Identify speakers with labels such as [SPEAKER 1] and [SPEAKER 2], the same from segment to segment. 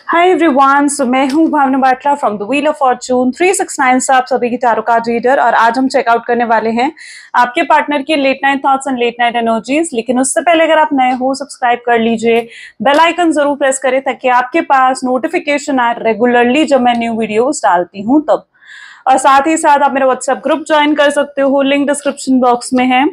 [SPEAKER 1] Hi everyone, so मैं हूं Bhavna Batla from the wheel of fortune 369 से आप सभी की टैरो कार्ड रीडर। और आज हम चेकआउट करने वाले हैं आपके पार्टनर के late night thoughts and late night energies. लेकिन उससे पहले अगर आप नए हो, सब्सक्राइब कर लीजिए, बेल आइकन जरूर प्रेस करें ताकि आपके पास नोटिफिकेशन आए रेगुलरली जब मैं न्यू वीडियोस डालती हूँ तब। और साथ ही साथ आप मेरा व्हाट्सएप ग्रुप ज्वाइन कर सकते हो, लिंक डिस्क्रिप्शन बॉक्स में है।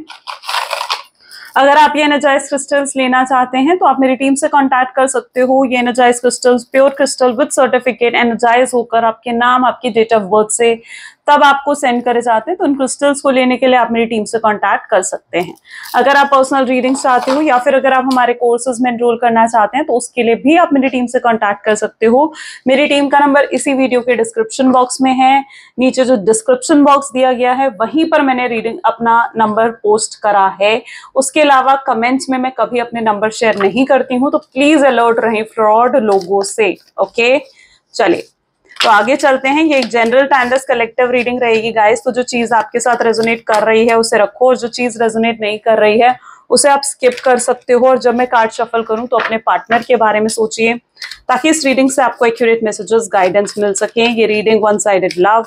[SPEAKER 1] अगर आप ये एनर्जाइज क्रिस्टल्स लेना चाहते हैं तो आप मेरी टीम से कांटेक्ट कर सकते हो। ये energize crystals pure crystal with certificate energize होकर आपके नाम, आपकी डेट ऑफ बर्थ से तब आपको सेंड करे जाते हैं। तो उन क्रिस्टल्स को लेने के लिए आप मेरी टीम से कांटेक्ट कर सकते हैं। अगर आप पर्सनल रीडिंग्स चाहते हो या फिर अगर आप हमारे कोर्सेज में एनरोल करना चाहते हैं तो उसके लिए भी आप मेरी टीम से कांटेक्ट कर सकते हो। मेरी टीम का नंबर इसी वीडियो के डिस्क्रिप्शन बॉक्स में है। नीचे जो डिस्क्रिप्शन बॉक्स दिया गया है वहीं पर मैंने रीडिंग अपना नंबर पोस्ट करा है। उसके अलावा कमेंट्स में मैं कभी अपने नंबर शेयर नहीं करती हूँ, तो प्लीज अलर्ट रहें फ्रॉड लोगों से। ओके, चलिए तो आगे चलते हैं। ये एक जनरल टाइमलेस कलेक्टिव रीडिंग रहेगी गाइस। तो जो चीज आपके साथ रेजोनेट कर रही है उसे रखो, और जो चीज रेजोनेट नहीं कर रही है उसे आप स्किप कर सकते हो। और जब मैं कार्ड शफल करूं तो अपने पार्टनर के बारे में सोचिए ताकि इस रीडिंग से आपको एक्यूरेट मैसेजेस, गाइडेंस मिल सके। ये रीडिंग वन साइडेड लव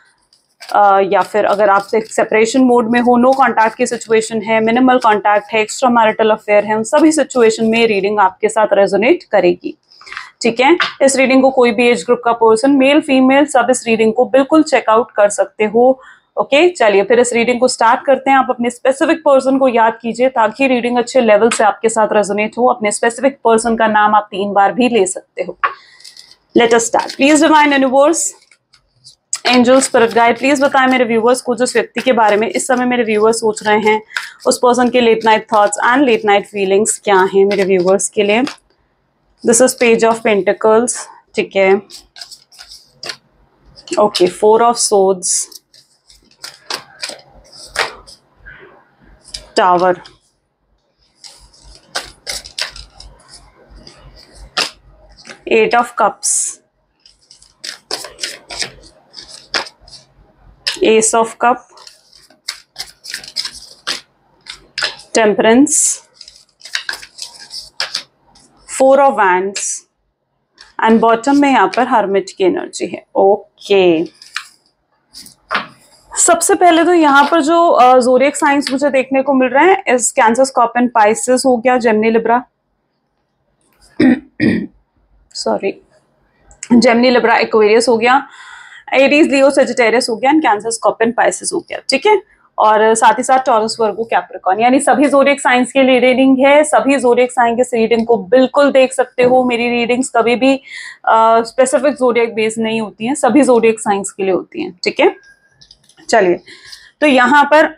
[SPEAKER 1] या फिर अगर आप एक सेपरेशन मोड में हो, नो कांटेक्ट की सिचुएशन है, मिनिमल कांटेक्ट है, एक्स्ट्रा मैरिटल अफेयर है, उन सभी सिचुएशन में रीडिंग आपके साथ रेजोनेट करेगी। ठीक है, इस रीडिंग को कोई भी एज ग्रुप का पर्सन, मेल फीमेल, सब इस रीडिंग को बिल्कुल चेकआउट कर सकते हो। ओके, चलिए फिर इस रीडिंग को स्टार्ट करते हैं। आप अपने स्पेसिफिक पर्सन को याद कीजिए ताकि रीडिंग अच्छे लेवल से आपके साथ रेजोनेट हो। अपने स्पेसिफिक पर्सन का नाम आप 3 बार भी ले सकते हो। Let us start. Please divine universe, angel, spirit guide, please बताएं मेरे व्यूवर्स को जिस व्यक्ति के बारे में इस समय मेरे व्यूवर्स सोच रहे हैं, उस पर्सन के late night thoughts and late night feelings क्या हैं मेरे व्यूवर्स के लिए। This is page of pentacles, ठीक है। Okay, 4 of swords, tower, eight of cups, ace of cup, temperance, 4 of wands and bottom में यहाँ पर हर्मिट की एनर्जी है। ओके, सबसे पहले तो यहाँ पर जो ज़ोडिएक साइंस मुझे देखने को मिल रहे हैं इस कैंसर, स्कॉर्पियन, पाइसेस हो गया, Gemini, Libra sorry, Gemini, Libra, Aquarius हो गया, एरीज, लियो, सेजिटेरियस हो गया एंड कैंसर, स्कॉर्पियन, पाइसेस हो गया। ठीक है, और साथ ही साथ टॉरस, वर्गो, कैप्रिकॉर्न, यानी सभी ज़ोडिएक साइंस के लिए रीडिंग है। सभी ज़ोडिएक साइंस के रीडिंग को बिल्कुल देख सकते हो। मेरी रीडिंग्स कभी भी स्पेसिफिक ज़ोडिएक बेस्ड नहीं होती हैं, सभी ज़ोडिएक साइंस के लिए होती हैं। ठीक है, चलिए तो यहाँ पर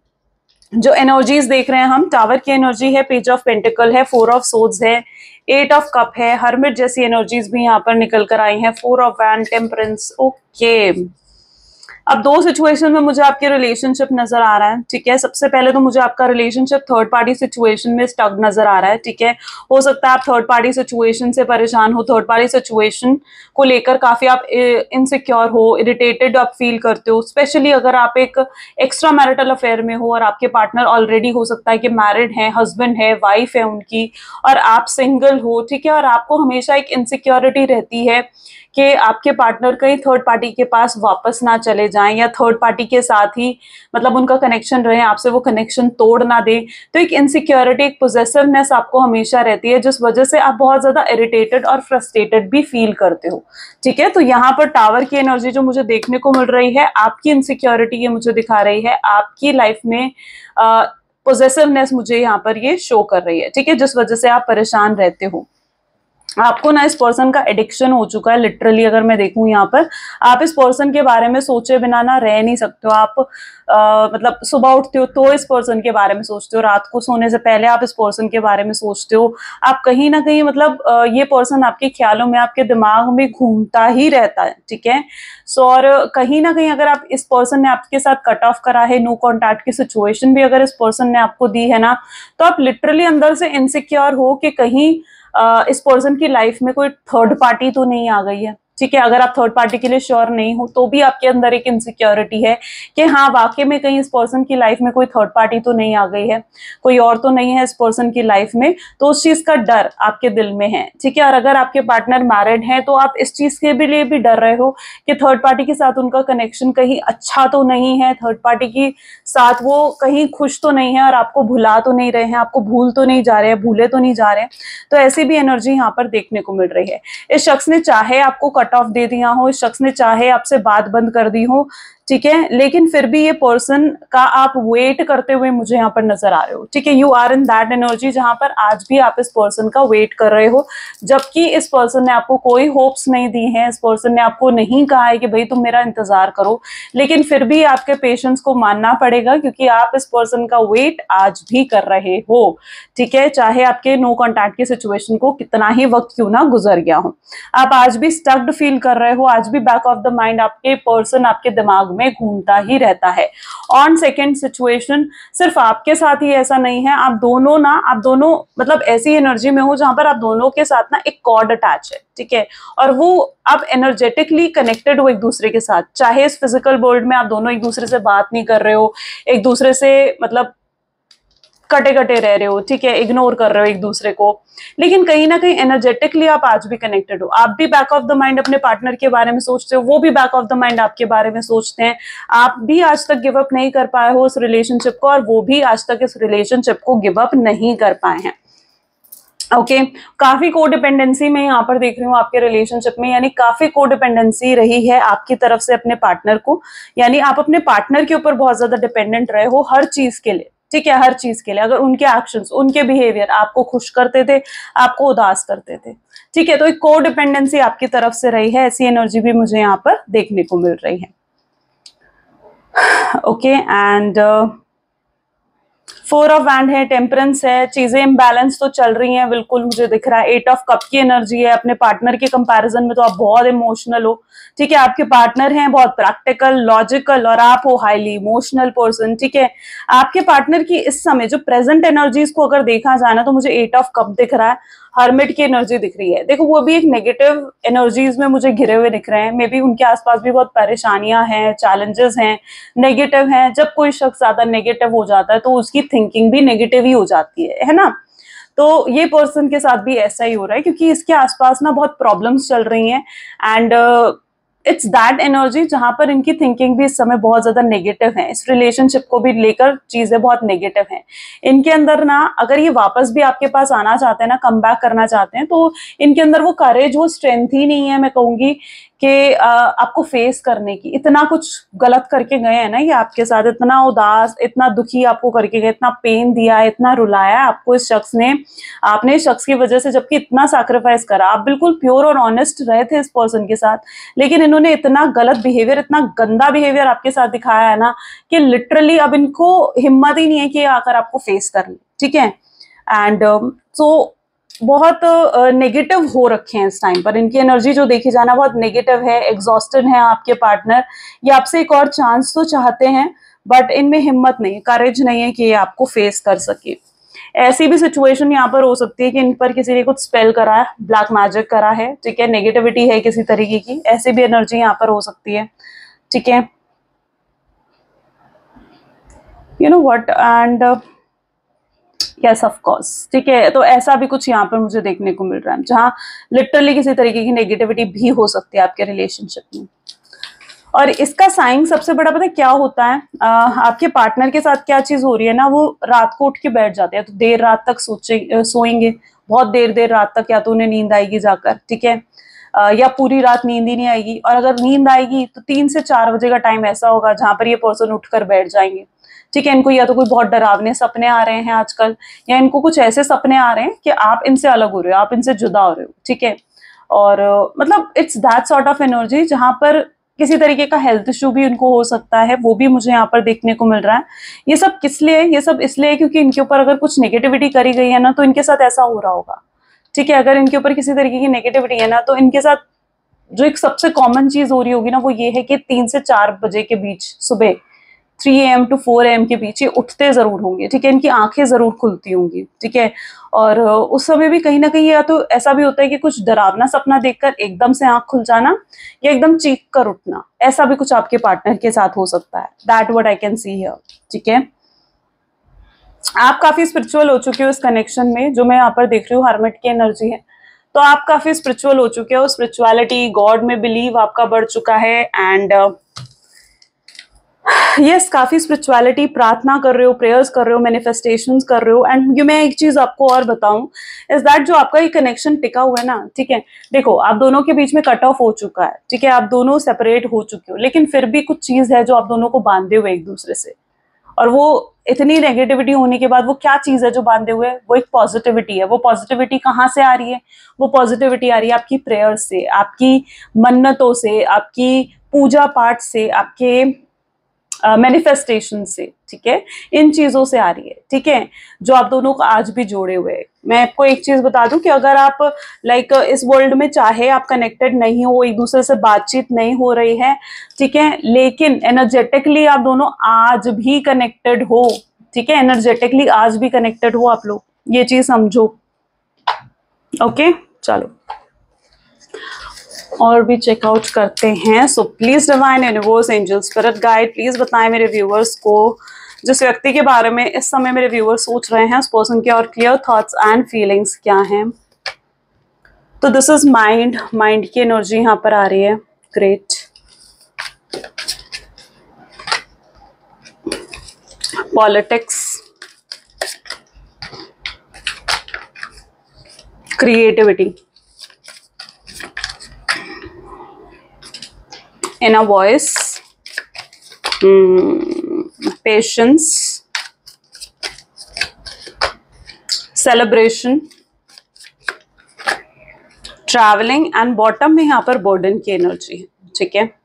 [SPEAKER 1] जो एनर्जीज देख रहे हैं हम, टावर की एनर्जी है, पेज ऑफ पेंटिकल है, 4 ऑफ सोर्ड्स है, 8 ऑफ कप है, हर्मिट जैसी एनर्जीज भी यहाँ पर निकल कर आई हैं, 4 ऑफ वैंड, टेम्परेंस। ओके, अब 2 सिचुएशन में मुझे आपके रिलेशनशिप नजर आ रहा है। ठीक है, सबसे पहले तो मुझे आपका रिलेशनशिप थर्ड पार्टी सिचुएशन में स्टक नजर आ रहा है। ठीक है, हो सकता है आप थर्ड पार्टी सिचुएशन से परेशान हो, थर्ड पार्टी सिचुएशन को लेकर काफी आप इनसिक्योर हो, इरिटेटेड आप फील करते हो, स्पेशली अगर आप एक एक्स्ट्रा मैरिटल अफेयर में हो और आपके पार्टनर ऑलरेडी हो सकता है कि मैरिड है, हस्बैंड है, वाइफ है उनकी, और आप सिंगल हो। ठीक है, और आपको हमेशा एक इनसिक्योरिटी रहती है कि आपके पार्टनर कहीं थर्ड पार्टी के पास वापस ना चले जाएं या थर्ड पार्टी के साथ ही मतलब उनका कनेक्शन रहे, आपसे वो कनेक्शन तोड़ ना दे। तो एक इनसिक्योरिटी, एक पोजेसिवनेस आपको हमेशा रहती है, जिस वजह से आप बहुत ज्यादा इरिटेटेड और फ्रस्ट्रेटेड भी फील करते हो। ठीक है, तो यहाँ पर टावर की एनर्जी जो मुझे देखने को मिल रही है, आपकी इनसिक्योरिटी ये मुझे दिखा रही है, आपकी लाइफ में पोजेसिवनेस मुझे यहाँ पर ये शो कर रही है। ठीक है, जिस वजह से आप परेशान रहते हो। आपको ना इस पर्सन का एडिक्शन हो चुका है लिटरली। अगर मैं देखूं यहाँ पर, आप इस पर्सन के बारे में सोचे बिना ना रह नहीं सकते हो। आप मतलब सुबह उठते हो तो इस पर्सन के बारे में सोचते हो, रात को सोने से पहले आप इस पर्सन के बारे में सोचते हो। आप कहीं ना कहीं मतलब ये पर्सन आपके ख्यालों में, आपके दिमाग में घूमता ही रहता है। ठीक है, सो और कहीं ना कहीं अगर आप इस पर्सन ने आपके साथ कट ऑफ करा है, नो कॉन्टैक्ट की सिचुएशन भी अगर इस पर्सन ने आपको दी है ना, तो आप लिटरली अंदर से इनसिक्योर हो कि कहीं इस पर्सन की लाइफ में कोई थर्ड पार्टी तो नहीं आ गई है। ठीक है। अगर आप थर्ड पार्टी के लिए श्योर नहीं हो तो भी आपके अंदर एक इनसिक्योरिटी है कि हाँ वाकई में कहीं इस पर्सन की लाइफ में कोई थर्ड पार्टी तो नहीं आ गई है, कोई और तो नहीं है इस पर्सन की लाइफ में, तो उस चीज का डर आपके दिल में है। ठीक है। और अगर आपके पार्टनर मैरिड है तो आप इस चीज के भी लिए भी डर रहे हो कि थर्ड पार्टी के साथ उनका कनेक्शन कहीं अच्छा तो नहीं है, थर्ड पार्टी के साथ वो कहीं खुश तो नहीं है और आपको भुला तो नहीं रहे हैं, आपको भूल तो नहीं जा रहे हैं, भूले तो नहीं जा रहे हैं। तो ऐसी भी एनर्जी यहाँ पर देखने को मिल रही है। इस शख्स ने चाहे आपको कट ऑफ दे दिया हो, इस शख्स ने चाहे आपसे बात बंद कर दी हो, ठीक है, लेकिन फिर भी ये पर्सन का आप वेट करते हुए मुझे यहाँ पर नजर आ रहे हो। ठीक है। You are in that energy जहां पर आज भी आप इस पर्सन का वेट कर रहे हो, जबकि इस पर्सन ने आपको कोई होप्स नहीं दी है, इस पर्सन ने आपको नहीं कहा है कि भाई तुम मेरा इंतजार करो, लेकिन फिर भी आपके पेशेंस को मानना पड़ेगा क्योंकि आप इस पर्सन का वेट आज भी कर रहे हो। ठीक है। चाहे आपके नो कॉन्टैक्ट की सिचुएशन को कितना ही वक्त क्यों ना गुजर गया हो, आप आज भी स्टक्ड फील कर रहे हो, आज भी बैक ऑफ द माइंड आपके पर्सन आपके दिमाग में घूमता ही रहता है। ऑन सेकेंड सिचुएशन सिर्फ आपके साथ ही ऐसा नहीं है, आप दोनों मतलब ऐसी एनर्जी में हो जहां पर आप दोनों के साथ ना एक कॉर्ड अटैच है। ठीक है। और वो आप एनर्जेटिकली कनेक्टेड हो एक दूसरे के साथ, चाहे इस फिजिकल वर्ल्ड में आप दोनों एक दूसरे से बात नहीं कर रहे हो, एक दूसरे से मतलब कटे कटे रह रहे हो, ठीक है, इग्नोर कर रहे हो एक दूसरे को, लेकिन कहीं ना कहीं एनर्जेटिकली आप आज भी कनेक्टेड हो। आप भी बैक ऑफ द माइंड अपने पार्टनर के बारे में सोचते हो, वो भी बैक ऑफ द माइंड आपके बारे में सोचते हैं। आप भी आज तक गिव अप नहीं कर पाए हो इस रिलेशनशिप को और वो भी आज तक इस रिलेशनशिप को गिव अप नहीं कर पाए हैं। ओके काफी कोडिपेंडेंसी में यहाँ पर देख रही हूँ आपके रिलेशनशिप में, यानी काफी कोडिपेंडेंसी रही है आपकी तरफ से अपने पार्टनर को, यानी आप अपने पार्टनर के ऊपर बहुत ज्यादा डिपेंडेंट रहे हो हर चीज के लिए। ठीक है। हर चीज के लिए, अगर उनके एक्शंस, उनके बिहेवियर आपको खुश करते थे, आपको उदास करते थे। ठीक है। तो एक कोडिपेंडेंसी आपकी तरफ से रही है, ऐसी एनर्जी भी मुझे यहाँ पर देखने को मिल रही है। ओके एंड 4 ऑफ वैंड है, टेम्परेंस है, चीजें इम्बैलेंस तो चल रही हैं बिल्कुल मुझे दिख रहा है। 8 ऑफ कप की एनर्जी है। अपने पार्टनर के कंपैरिजन में तो आप बहुत इमोशनल हो। ठीक है। आपके पार्टनर हैं बहुत प्रैक्टिकल, लॉजिकल और आप हो हाईली इमोशनल पर्सन। ठीक है। आपके पार्टनर की इस समय जो प्रेजेंट एनर्जीज को अगर देखा जाए ना तो मुझे 8 ऑफ कप दिख रहा है, हर्मिट की एनर्जी दिख रही है। देखो वो भी एक नेगेटिव एनर्जीज में मुझे घिरे हुए दिख रहे हैं, मे बी उनके आसपास भी बहुत परेशानियां हैं, चैलेंजेस हैं, नेगेटिव हैं। जब कोई शख्स ज्यादा नेगेटिव हो जाता है तो उसकी थिंकिंग भी नेगेटिव ही हो जाती है ना। तो ये पर्सन के साथ भी ऐसा ही हो रहा है क्योंकि इसके आसपास ना बहुत प्रॉब्लम्स चल रही हैं एंड इट्स दैट एनर्जी जहां पर इनकी थिंकिंग भी इस समय बहुत ज्यादा नेगेटिव है, इस रिलेशनशिप को भी लेकर चीजें बहुत नेगेटिव हैं इनके अंदर ना। अगर ये वापस भी आपके पास आना चाहते हैं ना, कम बैक करना चाहते हैं, तो इनके अंदर वो करेज, वो स्ट्रेंथ ही नहीं है, मैं कहूंगी कि आपको फेस करने की। इतना कुछ गलत करके गए हैं ना ये आपके साथ, इतना उदास, इतना दुखी आपको करके गए, इतना पेन दिया है, इतना रुलाया आपको इस शख्स ने, आपने इस शख्स की वजह से जबकि इतना सैक्रिफाइस करा, आप बिल्कुल प्योर और ऑनेस्ट रहे थे इस पर्सन के साथ, लेकिन इन्होंने इतना गलत बिहेवियर, इतना गंदा बिहेवियर आपके साथ दिखाया है ना कि लिटरली अब इनको हिम्मत ही नहीं है कि आकर आपको फेस कर ले। ठीक है। एंड सो बहुत नेगेटिव हो रखे हैं इस टाइम पर, इनकी एनर्जी जो देखी जाना बहुत नेगेटिव है, एग्जॉस्टेड है आपके पार्टनर। ये आपसे एक और चांस तो चाहते हैं बट इनमें हिम्मत नहीं, करेज नहीं है कि ये आपको फेस कर सके। ऐसी भी सिचुएशन यहाँ पर हो सकती है कि इन पर किसी ने कुछ स्पेल करा है, ब्लैक मैजिक करा है, ठीक है, नेगेटिविटी है किसी तरीके की, ऐसी भी एनर्जी यहाँ पर हो सकती है। ठीक है। You know what and yes of course. ठीक है। तो ऐसा भी कुछ यहाँ पर मुझे देखने को मिल रहा है जहां लिटरली किसी तरीके की नेगेटिविटी भी हो सकती है आपके रिलेशनशिप में। और इसका साइन सबसे बड़ा पता है क्या होता है, आपके पार्टनर के साथ क्या चीज हो रही है ना, वो रात को उठ के बैठ जाते हैं, तो देर रात तक सोएंगे, बहुत देर रात तक, या तो उन्हें नींद आएगी जाकर, ठीक है, या पूरी रात नींद ही नहीं आएगी, और अगर नींद आएगी तो 3 से 4 बजे का टाइम ऐसा होगा जहां पर ये पर्सन उठकर बैठ जाएंगे। ठीक है। इनको या तो कोई बहुत डरावने सपने आ रहे हैं आजकल, या इनको कुछ ऐसे सपने आ रहे हैं कि आप इनसे अलग हो रहे हो, आप इनसे जुदा हो रहे हो। ठीक है। और मतलब it's that sort of energy जहां पर किसी तरीके का हेल्थ इशू भी उनको हो सकता है, वो भी मुझे यहाँ पर देखने को मिल रहा है। ये सब किस लिए, ये सब इसलिए क्योंकि इनके ऊपर अगर कुछ नेगेटिविटी करी गई है ना तो इनके साथ ऐसा हो रहा होगा। ठीक है। अगर इनके ऊपर किसी तरीके की नेगेटिविटी है ना तो इनके साथ जो एक सबसे कॉमन चीज हो रही होगी ना वो ये है कि 3 से 4 बजे के बीच सुबह 3 AM to 4 AM के बीच ये उठते जरूर होंगे, ठीक है, इनकी आंखें जरूर खुलती होंगी, ठीक है। और उस समय भी कहीं ना कहीं या तो ऐसा भी होता है कि कुछ डरावना सपना देखकर एकदम से आंख खुल जाना या एकदम चीख कर उठना, ऐसा भी कुछ आपके पार्टनर के साथ हो सकता है। That what I can see here, ठीक है। आप काफी स्पिरिचुअल हो चुके हो इस कनेक्शन में, जो मैं यहाँ पर देख रही हूँ हर्मिट की एनर्जी है, तो आप काफी स्पिरिचुअल हो चुके हो, स्पिरिचुअलिटी गॉड में बिलीव आपका बढ़ चुका है, एंड यस काफी स्पिरिचुअलिटी, प्रार्थना कर रहे हो, प्रेयर्स कर रहे हो, मैनिफेस्टेशंस कर रहे हो। एंड ये मैं एक चीज आपको और बताऊं इज दैट जो आपका ये कनेक्शन टिका हुआ है ना, ठीक है, देखो आप दोनों के बीच में कट ऑफ हो चुका है, ठीक है, आप दोनों सेपरेट हो चुके हो, लेकिन फिर भी कुछ चीज है जो आप दोनों को बांधे हुए एक दूसरे से, और वो इतनी नेगेटिविटी होने के बाद वो क्या चीज है जो बांधे हुए है, वो एक पॉजिटिविटी है। वो पॉजिटिविटी कहाँ से आ रही है? वो पॉजिटिविटी आ रही है आपकी प्रेयर से, आपकी मन्नतों से, आपकी पूजा पाठ से, आपके मैनिफेस्टेशन से, ठीक है, इन चीजों से आ रही है, ठीक है, जो आप दोनों को आज भी जोड़े हुए हैं। मैं आपको एक चीज बता दूं कि अगर आप लाइक इस वर्ल्ड में चाहे आप कनेक्टेड नहीं हो, एक दूसरे से बातचीत नहीं हो रही है, ठीक है, लेकिन एनर्जेटिकली आप दोनों आज भी कनेक्टेड हो, ठीक है, एनर्जेटिकली आज भी कनेक्टेड हो आप लोग, ये चीज समझो। ओके, चलो और भी चेकआउट करते हैं। So please divine universe angel spirit guide, please बताएं मेरे व्यूअर्स को जिस व्यक्ति के बारे में इस समय मेरे व्यूअर्स सोच रहे हैं, उस पर्सन के और क्लियर थॉट्स एंड फीलिंग्स क्या हैं। तो दिस इज माइंड, माइंड की एनर्जी यहाँ पर आ रही है। Great. Politics, creativity, inner voice, patience, celebration, traveling and bottom में यहाँ पर burden की एनर्जी है, ठीक है।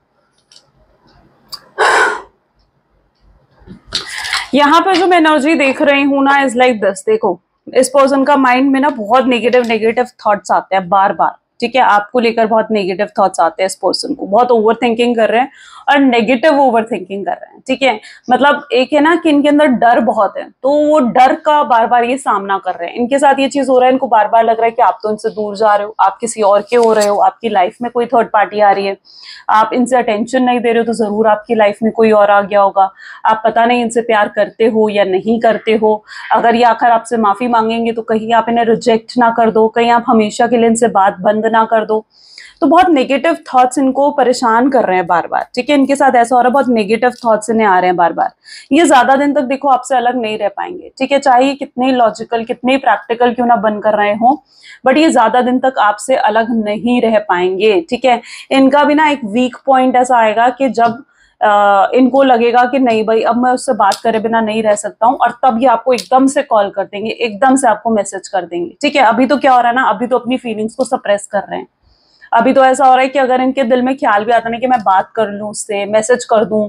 [SPEAKER 1] यहाँ पर जो मैं एनर्जी देख रही हूँ ना इज लाइक दिस, देखो इस पर्सन का माइंड में ना बहुत नेगेटिव थॉट्स आते हैं बार बार, ठीक है, आपको लेकर बहुत नेगेटिव थॉट्स आते हैं, इस पर्सन को बहुत ओवर थिंकिंग कर रहे हैं और नेगेटिव ओवर थिंकिंग कर रहे हैं, ठीक है। मतलब एक है ना कि इनके अंदर डर बहुत है, तो वो डर का बार बार ये सामना कर रहे हैं। इनके साथ ये चीज हो रहा है, इनको बार बार लग रहा है कि आप तो इनसे दूर जा रहे हो, आप किसी और के हो रहे हो, आपकी लाइफ में कोई थर्ड पार्टी आ रही है, आप इनसे अटेंशन नहीं दे रहे हो तो जरूर आपकी लाइफ में कोई और आ गया होगा, आप पता नहीं इनसे प्यार करते हो या नहीं करते हो। अगर ये आकर आपसे माफी मांगेंगे तो कहीं आप इन्हें रिजेक्ट ना कर दो, कहीं आप हमेशा के लिए इनसे बात बंद ना कर दो। तो बहुत नेगेटिव थॉट्स इनको परेशान कर रहे हैं बार बार, ठीक है, इनके साथ ऐसा हो रहा है, बहुत नेगेटिव थॉट्स इन्हें आ रहे हैं बार बार। ये ज्यादा दिन तक देखो आपसे अलग नहीं रह पाएंगे, ठीक है, चाहे कितने लॉजिकल कितने प्रैक्टिकल क्यों ना बन कर रहे हो, बट ये ज्यादा दिन तक आपसे अलग नहीं रह पाएंगे, ठीक है। इनका भी ना एक वीक पॉइंट ऐसा आएगा कि जब इनको लगेगा कि नहीं भाई अब मैं उससे बात करे बिना नहीं रह सकता हूँ, और तब ये आपको एकदम से कॉल कर देंगे, एकदम से आपको मैसेज कर देंगे, ठीक है। अभी तो क्या हो रहा है ना, अभी तो अपनी फीलिंग्स को सप्रेस कर रहे हैं। अभी तो ऐसा हो रहा है कि अगर इनके दिल में ख्याल भी आता नहीं कि मैं बात कर लूं उससे, मैसेज कर दूं,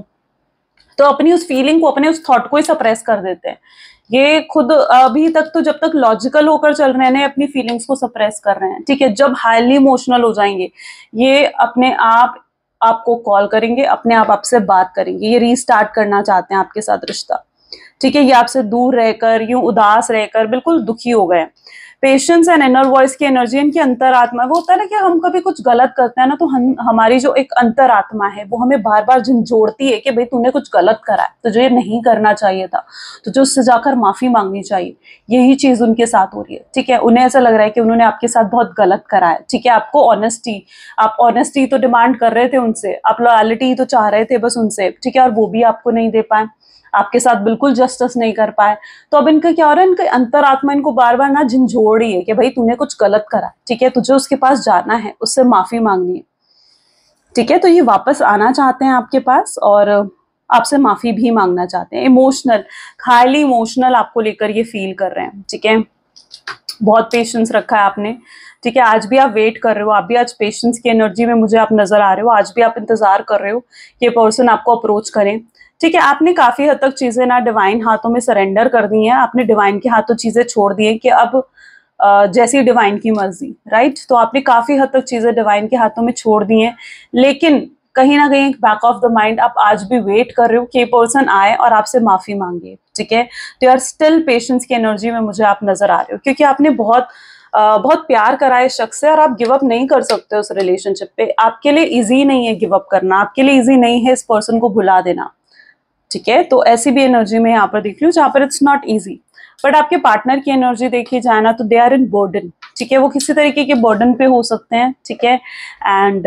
[SPEAKER 1] तो अपनी उस फीलिंग को, अपने उस थॉट को ही सप्रेस कर देते हैं। ये खुद अभी तक तो जब तक लॉजिकल होकर चल रहे हैं अपनी फीलिंग्स को सप्रेस कर रहे हैं, ठीक है। जब हाईली इमोशनल हो जाएंगे ये अपने आप आपको कॉल करेंगे, अपने आप आपसे बात करेंगे, ये रीस्टार्ट करना चाहते हैं आपके साथ रिश्ता, ठीक है। ये आपसे दूर रहकर यूं उदास रहकर बिल्कुल दुखी हो गए। पेशेंस एंड इनर वॉइस की एनर्जी, इनकी अंतरात्मा, वो होता है ना कि हम कभी कुछ गलत करते हैं ना तो हमारी जो एक अंतरात्मा है वो हमें बार बार झंझोड़ती है कि भाई तूने कुछ गलत करा है, तुझे ये नहीं करना चाहिए था, तुझे उससे जाकर माफी मांगनी चाहिए। यही चीज उनके साथ हो रही है, ठीक है। उन्हें ऐसा लग रहा है कि उन्होंने आपके साथ बहुत गलत करा है, ठीक है। आपको ऑनेस्टी, आप ऑनेस्टी तो डिमांड कर रहे थे उनसे, आप लॉयलिटी तो चाह रहे थे बस उनसे, ठीक है, और वो भी आपको नहीं दे पाए, आपके साथ बिल्कुल जस्टिस नहीं कर पाए। तो अब इनका क्या हो रहा है, इनका अंतरात्मा इनको बार बार ना झंझोड़ रही है कि भाई तूने कुछ गलत करा, ठीक है, तुझे उसके पास जाना है, उससे माफी मांगनी है, ठीक है। तो ये वापस आना चाहते हैं आपके पास और आपसे माफी भी मांगना चाहते हैं। इमोशनल, हाईली इमोशनल आपको लेकर ये फील कर रहे हैं, ठीक है। बहुत पेशेंस रखा है आपने, ठीक है। आज भी आप वेट कर रहे हो, आप भी आज पेशेंस की एनर्जी में मुझे आप नजर आ रहे हो, आज भी आप इंतजार कर रहे हो कि पर्सन आपको अप्रोच करें, ठीक है। आपने काफी हद तक चीजें ना डिवाइन हाथों में सरेंडर कर दी हैं, आपने डिवाइन के हाथों चीजें छोड़ दी हैं कि अब जैसी डिवाइन की मर्जी, राइट। तो आपने काफी हद तक चीजें डिवाइन के हाथों में छोड़ दी हैं, लेकिन कहीं ना कहीं बैक ऑफ द माइंड आप आज भी वेट कर रहे हो कि ये पर्सन आए और आपसे माफी मांगे, ठीक है। तो यार स्टिल पेशेंस की एनर्जी में मुझे आप नजर आ रहे हो, क्योंकि आपने बहुत प्यार करा है इस शख्स से और आप गिव अप नहीं कर सकते उस रिलेशनशिप पे। आपके लिए इजी नहीं है गिव अप करना, आपके लिए इजी नहीं है इस पर्सन को भुला देना, ठीक है। तो ऐसी भी एनर्जी में यहाँ पर देख रही हूँ जहाँ पर इट्स नॉट इजी। बट आपके पार्टनर की एनर्जी देखी जाए ना तो दे आर इन बर्डन, ठीक है। वो किसी तरीके के बर्डन पे हो सकते हैं, ठीक है। एंड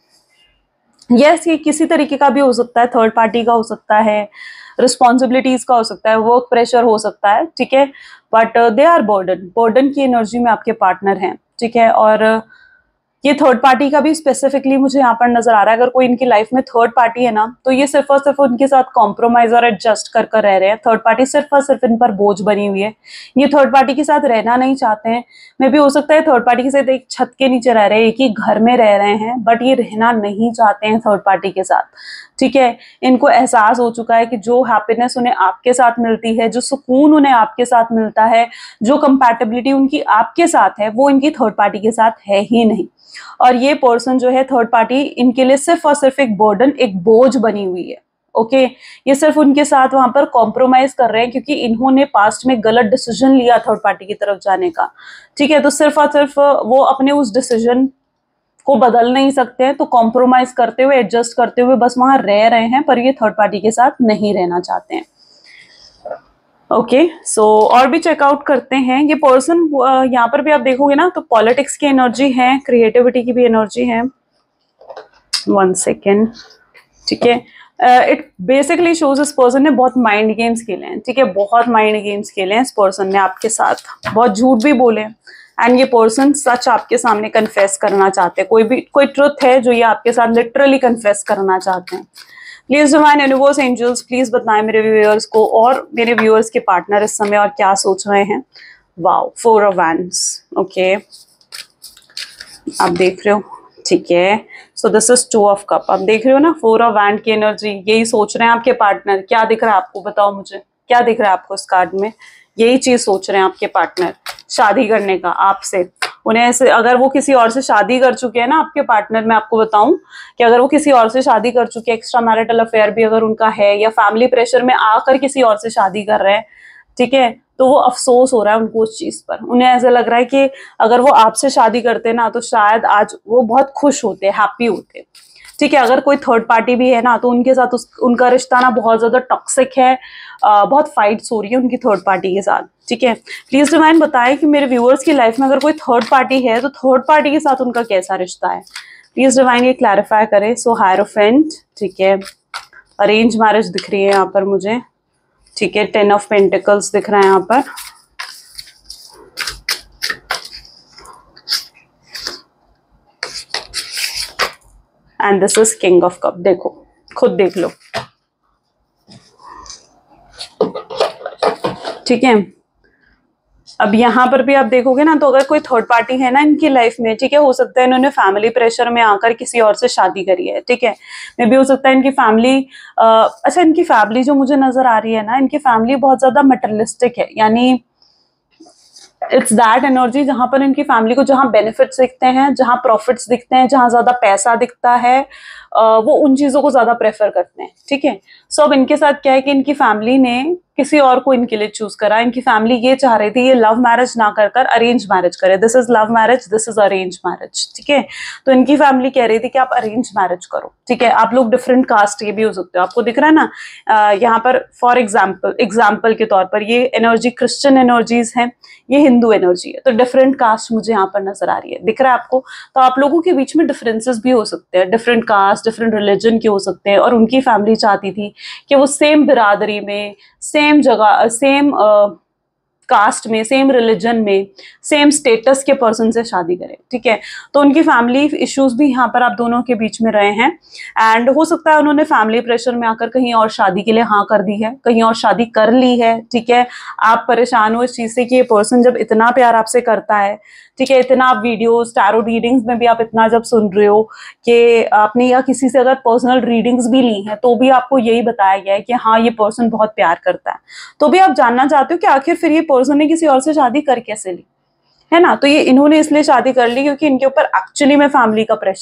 [SPEAKER 1] यस, ये किसी तरीके का भी हो सकता है, थर्ड पार्टी का हो सकता है, रिस्पॉन्सिबिलिटीज का हो सकता है, वर्क प्रेशर हो सकता है, ठीक है। बट दे आर बर्डन की एनर्जी में आपके पार्टनर हैं, ठीक है। और ये थर्ड पार्टी का भी स्पेसिफिकली मुझे यहाँ पर नजर आ रहा है। अगर कोई इनकी लाइफ में थर्ड पार्टी है ना तो ये सिर्फ और सिर्फ उनके साथ कॉम्प्रोमाइज और एडजस्ट कर कर रह रहे हैं। थर्ड पार्टी सिर्फ और सिर्फ इन पर बोझ बनी हुई है। ये थर्ड पार्टी के साथ रहना नहीं चाहते हैं। मे भी हो सकता है थर्ड पार्टी के साथ एक छत के नीचे रह रहे हैं, एक ही घर में रह रहे हैं, बट ये रहना नहीं चाहते हैं थर्ड पार्टी के साथ, ठीक है। इनको एहसास हो चुका है कि जो हैप्पीनेस उन्हें आपके साथ मिलती है, जो सुकून उन्हें आपके साथ मिलता है, जो कंपैटिबिलिटी उनकी आपके साथ है, वो इनकी थर्ड पार्टी के साथ है ही नहीं। और ये पर्सन जो है थर्ड पार्टी इनके लिए सिर्फ और सिर्फ एक बर्डन, एक बोझ बनी हुई है, ओके। ये सिर्फ उनके साथ वहां पर कॉम्प्रोमाइज कर रहे हैं क्योंकि इन्होंने पास्ट में गलत डिसीजन लिया थर्ड पार्टी की तरफ जाने का, ठीक है। तो सिर्फ और सिर्फ वो अपने उस डिसीजन को बदल नहीं सकते हैं, तो कॉम्प्रोमाइज करते हुए, एडजस्ट करते हुए बस वहां रह रहे हैं, पर ये थर्ड पार्टी के साथ नहीं रहना चाहते हैं, ओके। सो और भी चेकआउट करते हैं। ये पर्सन यहाँ पर भी आप देखोगे ना तो पॉलिटिक्स की एनर्जी है, क्रिएटिविटी की भी एनर्जी है। 1 सेकेंड, ठीक है। इट बेसिकली शोज इस पर्सन ने बहुत माइंड गेम्स खेले हैं, ठीक है। बहुत माइंड गेम्स खेले हैं इस पर्सन ने आपके साथ, बहुत झूठ भी बोले। एंड ये पर्सन सच आपके सामने कन्फेस करना चाहते हैं, कोई ट्रुथ है जो ये आपके साथ लिटरली कन्फेस करना चाहते हैं। Please divine universe angels please बताएं मेरे व्यूअर्स को और मेरे व्यूअर्स के पार्टनर इस समय और क्या सोच रहे हैं। Wow, 4 of wands, okay. आप देख रहे हो, ठीक है। So this is 2 of cup. आप देख रहे हो ना 4 ऑफ वैंड की एनर्जी, यही सोच रहे हैं आपके पार्टनर। क्या दिख रहा है आपको, बताओ मुझे, क्या दिख रहा है आपको इस कार्ड में? यही चीज सोच रहे हैं आपके पार्टनर, शादी करने का आपसे। उन्हें ऐसे, अगर वो किसी और से शादी कर चुके हैं ना आपके पार्टनर, मैं आपको बताऊं कि अगर वो किसी और से शादी कर चुके हैं, एक्स्ट्रा मैरिटल अफेयर भी अगर उनका है, या फैमिली प्रेशर में आकर किसी और से शादी कर रहे हैं, ठीक है, तो वो अफसोस हो रहा है उनको उस चीज पर। उन्हें ऐसा लग रहा है कि अगर वो आपसे शादी करते ना तो शायद आज वो बहुत खुश होते, हैप्पी होते, ठीक है। अगर कोई थर्ड पार्टी भी है ना तो उनके साथ उनका रिश्ता ना बहुत ज्यादा टॉक्सिक है, बहुत फाइट्स हो रही है उनकी थर्ड पार्टी के साथ, ठीक है। प्लीज डिवाइन बताएं कि मेरे व्यूअर्स की लाइफ में अगर कोई थर्ड पार्टी है तो थर्ड पार्टी के साथ उनका कैसा रिश्ता है। प्लीज डिवाइन ये क्लैरिफाई करें। सो हायरोफेंट, ठीक है। अरेंज मैरिज दिख रही है यहाँ पर मुझे, ठीक है। 10 ऑफ पेंटिकल्स दिख रहा है यहाँ पर, and this is king of cup. देखो, खुद देख लो, ठीक है। अब यहाँ पर भी आप देखोगे ना तो अगर कोई थर्ड पार्टी है ना इनकी लाइफ में, ठीक है, हो सकता है इन्होंने फैमिली प्रेशर में आकर किसी और से शादी करी है, ठीक है। मे भी हो सकता है इनकी फैमिली, अच्छा, इनकी फैमिली जो मुझे नजर आ रही है ना, इनकी फैमिली बहुत ज्यादा मटेरियलिस्टिक है, यानी इट्स दैट एनर्जी जहां पर इनकी फैमिली को जहां बेनिफिट्स दिखते हैं, जहां प्रॉफिट्स दिखते हैं, जहां ज्यादा पैसा दिखता है, वो उन चीजों को ज्यादा प्रेफर करते हैं, ठीक है। सो अब इनके साथ क्या है कि इनकी फैमिली ने किसी और को इनके लिए चूज करा। इनकी फैमिली ये चाह रही थी ये लव मैरिज ना कर कर अरेंज मैरिज करे। This is love marriage, this is arrange marriage, ठीक है। तो इनकी फैमिली कह रही थी कि आप अरेंज मैरिज करो, ठीक है। आप लोग डिफरेंट कास्ट के भी हो सकते हो, आपको दिख रहा है ना यहाँ पर। फॉर एग्जाम्पल के तौर पर ये एनर्जी क्रिश्चियन एनर्जीज है, ये हिंदू एनर्जी है, तो डिफरेंट कास्ट मुझे यहाँ पर नजर आ रही है, दिख रहा है आपको। तो आप लोगों के बीच में डिफरेंसेस भी हो सकते हैं, डिफरेंट कास्ट, डिफरेंट रिलीजन के हो सकते हैं, और उनकी फैमिली चाहती थी कि वो सेम बिरादरी में, सेम जगह, सेम कास्ट में, सेम रिलीजन में, सेम स्टेटस के पर्सन से शादी करें, ठीक है। तो उनकी फैमिली इश्यूज भी यहाँ पर आप दोनों के बीच में रहे हैं, एंड हो सकता है उन्होंने फैमिली प्रेशर में आकर कहीं और शादी के लिए हाँ कर दी है, कहीं और शादी कर ली है, ठीक है। आप परेशान हो इस चीज से कि ये पर्सन जब इतना प्यार आपसे करता है, ठीक है, इतना आप वीडियोस, टैरो रीडिंग्स में भी आप इतना जब सुन रहे हो कि आपने या किसी से अगर पर्सनल रीडिंग्स भी ली हैं तो भी आपको यही बताया गया है कि हाँ ये पर्सन बहुत प्यार करता है, तो भी आप जानना चाहते हो कि आखिर फिर ये पर्सन ने किसी और से शादी कर कैसे ली, है ना। तो ये इन्होंने इसलिए शादी कर ली क्योंकि इनके ऊपर एक्चुअली में फैमिली का प्रेशर है,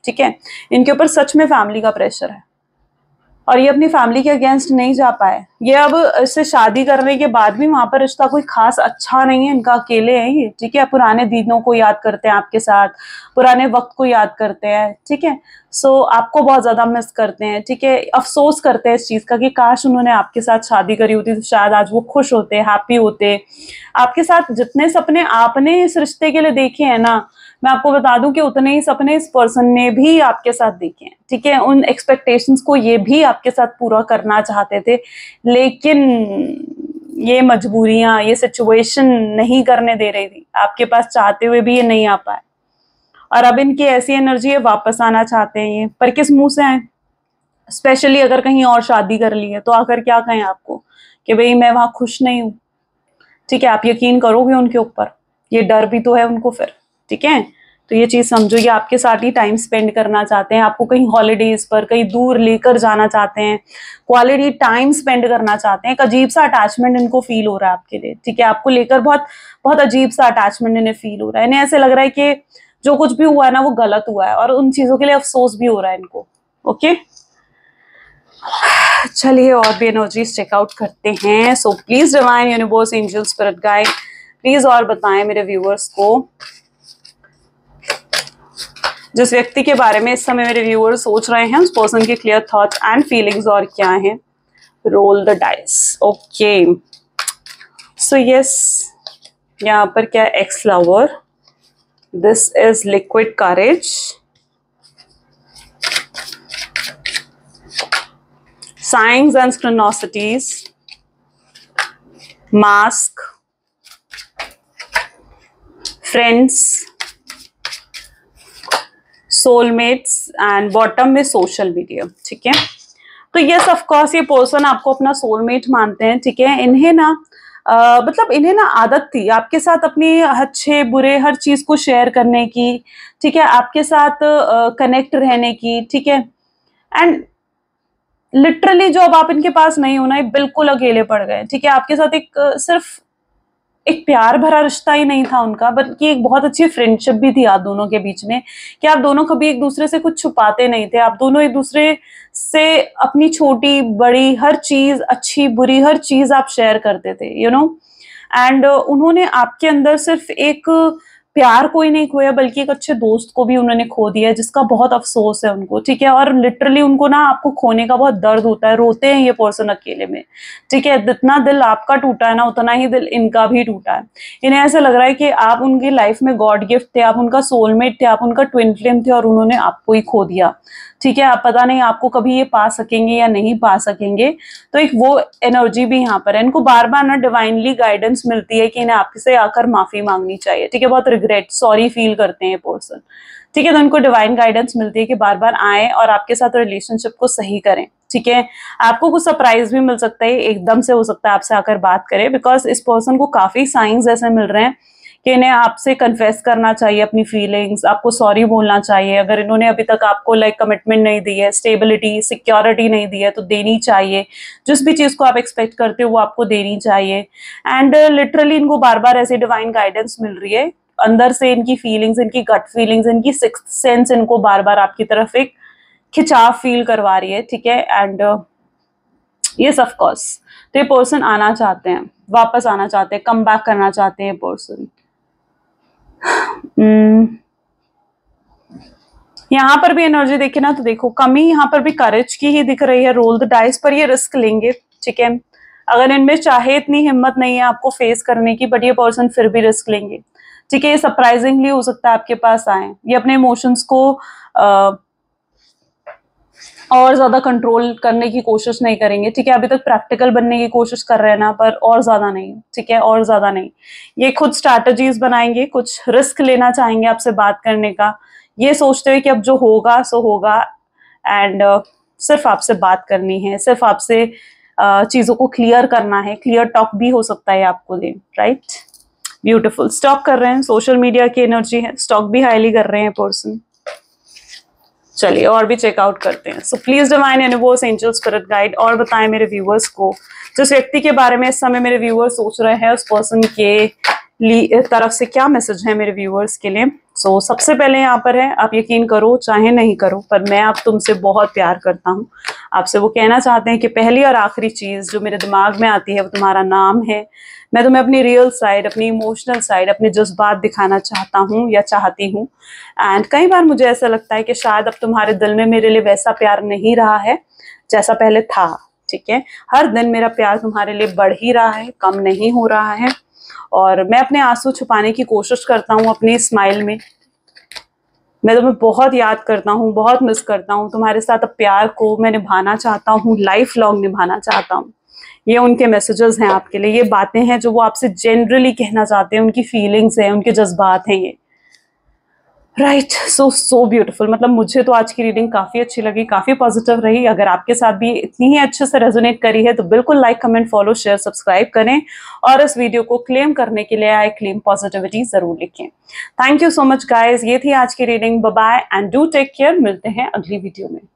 [SPEAKER 1] ठीक है, इनके ऊपर सच में फैमिली का प्रेशर है और ये अपनी फैमिली के अगेंस्ट नहीं जा पाए। ये अब इससे शादी करने के बाद भी वहां पर रिश्ता कोई खास अच्छा नहीं है, इनका अकेले है ये, ठीक है। पुराने दिनों को याद करते हैं आपके साथ, पुराने वक्त को याद करते हैं, ठीक है। सो आपको बहुत ज्यादा मिस करते हैं, ठीक है। अफसोस करते हैं इस चीज का कि काश उन्होंने आपके साथ शादी करी होती तो शायद आज वो खुश होते, हैप्पी होते। आपके साथ जितने सपने आपने इस रिश्ते के लिए देखे हैं ना, मैं आपको बता दूं कि उतने ही सपने इस पर्सन ने भी आपके साथ देखे हैं, ठीक है। उन एक्सपेक्टेशंस को ये भी आपके साथ पूरा करना चाहते थे, लेकिन ये मजबूरियां, ये सिचुएशन नहीं करने दे रही थी आपके पास, चाहते हुए भी ये नहीं आ पाए। और अब इनकी ऐसी एनर्जी है, वापस आना चाहते हैं ये, पर किस मुंह से आए? स्पेशली अगर कहीं और शादी कर ली है तो आकर क्या कहें आपको कि भाई मैं वहां खुश नहीं हूं, ठीक है। आप यकीन करोगे उनके ऊपर? ये डर भी तो है उनको फिर, ठीक है। तो ये चीज समझो, ये आपके साथ ही टाइम स्पेंड करना चाहते हैं, आपको कहीं हॉलीडेज पर कहीं दूर लेकर जाना चाहते हैं, क्वालिटी टाइम स्पेंड करना चाहते हैं। एक अजीब सा अटैचमेंट इनको फील हो रहा है आपके लिए, ठीक है। आपको लेकर बहुत बहुत अजीब सा अटैचमेंट इन्हें फील हो रहा है। इन्हें ऐसे लग रहा है कि जो कुछ भी हुआ है ना वो गलत हुआ है और उन चीजों के लिए अफसोस भी हो रहा है इनको। ओके, चलिए और भी एनर्जीज चेकआउट करते हैं। So please divine universe, angel, spirit guide, please और बताएं मेरे व्यूअर्स को, जिस व्यक्ति के बारे में इस समय मेरे व्यूअर्स सोच रहे हैं, उस पर्सन के क्लियर थॉट्स एंड फीलिंग्स और क्या हैं। Roll the dice. Okay, so yes, यहाँ पर क्या है? Ex lover, this is liquid courage, science and synchronicities, mask, friends, soulmates and bottom में सोशल मीडिया, ठीक है। तो यस ऑफ कोर्स ये पर्सन आपको अपना सोलमेट मानते हैं, ठीक है। इन्हें ना मतलब इन्हें ना आदत थी आपके साथ अपनी अच्छे बुरे हर चीज को शेयर करने की, ठीक है, आपके साथ कनेक्ट रहने की, ठीक है। एंड लिटरली जो अब आप इनके पास नहीं होना, ये बिल्कुल अकेले पड़ गए, ठीक है। आपके साथ एक सिर्फ एक प्यार भरा रिश्ता ही नहीं था उनका, बल्कि एक बहुत अच्छी फ्रेंडशिप भी थी आप दोनों के बीच में, कि आप दोनों कभी एक दूसरे से कुछ छुपाते नहीं थे। आप दोनों एक दूसरे से अपनी छोटी बड़ी हर चीज, अच्छी बुरी हर चीज आप शेयर करते थे, यू नो। एंड उन्होंने आपके अंदर सिर्फ एक प्यार को ही नहीं खोया, बल्कि एक अच्छे दोस्त को भी उन्होंने खो दिया, जिसका बहुत अफसोस है उनको, ठीक है। और लिटरली उनको ना आपको खोने का बहुत दर्द होता है, रोते हैं ये पर्सन अकेले में, ठीक है। जितना दिल आपका टूटा है ना, उतना ही दिल इनका भी टूटा है। इन्हें ऐसा लग रहा है कि आप उनकी लाइफ में गॉड गिफ्ट थे, आप उनका सोलमेट थे, आप उनका ट्विन फ्लेम थे और उन्होंने आपको ही खो दिया, ठीक है। आप पता नहीं आपको कभी ये पा सकेंगे या नहीं पा सकेंगे। तो एक वो एनर्जी भी यहाँ पर है। इनको बार बार ना डिवाइनली गाइडेंस मिलती है कि इन्हें आपसे आकर माफी मांगनी चाहिए, ठीक है। बहुत रिग्रेट, सॉरी फील करते हैं ये पर्सन, ठीक है। तो इनको डिवाइन गाइडेंस मिलती है कि बार बार आए और आपके साथ रिलेशनशिप को सही करें, ठीक है। आपको कुछ सरप्राइज भी मिल सकता है, एकदम से हो सकता है आपसे आकर बात करें, बिकॉज इस पर्सन को काफी साइंस ऐसे मिल रहे हैं कि इन्हें आपसे कन्फेस करना चाहिए अपनी फीलिंग्स, आपको सॉरी बोलना चाहिए। अगर इन्होंने अभी तक आपको लाइक कमिटमेंट नहीं दी है, स्टेबिलिटी, सिक्योरिटी नहीं दी है, तो देनी चाहिए। जिस भी चीज को आप एक्सपेक्ट करते हो वो आपको देनी चाहिए। एंड लिटरली इनको बार बार ऐसे डिवाइन गाइडेंस मिल रही है अंदर से, इनकी फीलिंग्स, इनकी गट फीलिंग्स, इनकी सिक्स्थ सेंस इनको बार बार आपकी तरफ एक खिंचाव फील करवा रही है, ठीक है। एंड यस ऑफ कोर्स, तो ये पर्सन आना चाहते हैं, वापस आना चाहते हैं, कम बैक करना चाहते हैं पर्सन। यहाँ पर भी एनर्जी देखे ना, तो देखो कमी यहाँ पर भी करेज की ही दिख रही है। रोल द डाइस पर ये रिस्क लेंगे, ठीक है। अगर इनमें चाहे इतनी हिम्मत नहीं है आपको फेस करने की, बट ये पर्सन फिर भी रिस्क लेंगे, ठीक है। ये सरप्राइजिंगली हो सकता है आपके पास आए। ये अपने इमोशंस को और ज्यादा कंट्रोल करने की कोशिश नहीं करेंगे, ठीक है। अभी तक प्रैक्टिकल बनने की कोशिश कर रहे हैं ना, पर और ज्यादा नहीं, ठीक है, और ज्यादा नहीं। ये खुद स्ट्रैटेजीज बनाएंगे, कुछ रिस्क लेना चाहेंगे आपसे बात करने का, ये सोचते हुए कि अब जो होगा सो होगा। एंड सिर्फ आपसे बात करनी है, सिर्फ आपसे चीजों को क्लियर करना है। क्लियर टॉक भी हो सकता है आपको दे, राइट। ब्यूटीफुल। स्टॉक कर रहे हैं, सोशल मीडिया की एनर्जी है, स्टॉक भी हाईली कर रहे हैं पर्सन। चलिए और भी चेकआउट करते हैं। So please divine universe, angel, spirit guide, और बताएं मेरे व्यूअर्स को, जिस व्यक्ति के बारे में इस समय मेरे व्यूअर्स सोच रहे हैं, उस पर्सन के तरफ से क्या मैसेज है मेरे व्यूअर्स के लिए। सो सबसे पहले यहाँ पर है, आप यकीन करो चाहे नहीं करो, पर मैं अब तुमसे बहुत प्यार करता हूँ। आपसे वो कहना चाहते हैं कि पहली और आखिरी चीज जो मेरे दिमाग में आती है वो तुम्हारा नाम है। मैं तुम्हें अपनी रियल साइड, अपनी इमोशनल साइड, अपने जज्बात दिखाना चाहता हूँ या चाहती हूँ। एंड कई बार मुझे ऐसा लगता है कि शायद अब तुम्हारे दिल में मेरे लिए वैसा प्यार नहीं रहा है जैसा पहले था। ठीक है, हर दिन मेरा प्यार तुम्हारे लिए बढ़ ही रहा है, कम नहीं हो रहा है। और मैं अपने आंसू छुपाने की कोशिश करता हूँ अपनी स्माइल में। मैं तुम्हें बहुत याद करता हूँ, बहुत मिस करता हूँ। तुम्हारे साथ अब प्यार को मैं निभाना चाहता हूँ, लाइफ लॉन्ग निभाना चाहता हूँ। ये उनके मैसेजेस हैं आपके लिए, ये बातें हैं जो वो आपसे जनरली कहना चाहते हैं, उनकी फीलिंग्स हैं, उनके जज्बात हैं ये। Right, so beautiful. मतलब मुझे तो आज की रीडिंग काफ़ी अच्छी लगी, काफ़ी पॉजिटिव रही। अगर आपके साथ भी इतनी ही अच्छे से रेजोनेट करी है तो बिल्कुल like, comment, follow, share, subscribe करें और इस वीडियो को क्लेम करने के लिए आई क्लेम पॉजिटिविटी ज़रूर लिखें। Thank you so much guys, ये थी आज की reading. Bye bye and do take care. मिलते हैं अगली वीडियो में।